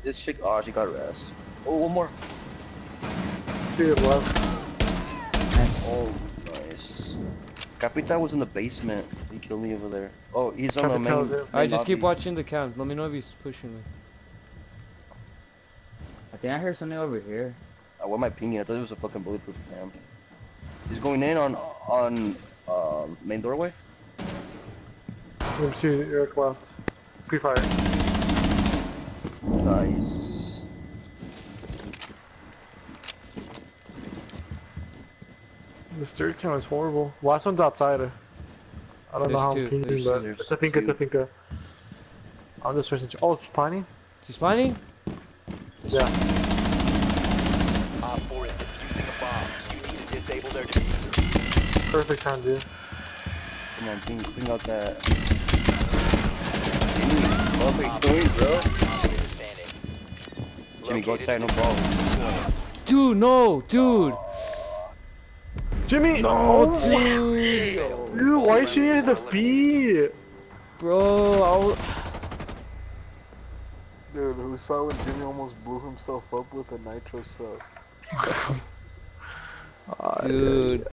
This chick, oh, she got rest. Oh, one more. Dude, left. Oh, nice. Capitan was in the basement. He killed me over there. Oh, he's on the main. Alright, just keep watching the cam. Let me know if he's pushing me. I think I heard something over here. What am I pinging? I thought it was a fucking bulletproof cam. He's going in on main doorway. Let me see Eric left. Pre-fire. Nice. This third cam is horrible. Last one's outside. I don't know how I'm pinging, but it's a Finka. I'm just switching. Oh, it's planning? She's planning? Yeah. Op 4 is defusing a bomb. You need to disable their diffuser. Perfect time, dude. Come on, ping out that. What are you doing, bro? Jimmy, go outside, no balls. Dude, no, dude. Jimmy! No, Oh, dude. dude, why is she in the feet? Bro, Dude, who saw when Jimmy almost blew himself up with a nitro sub? dude.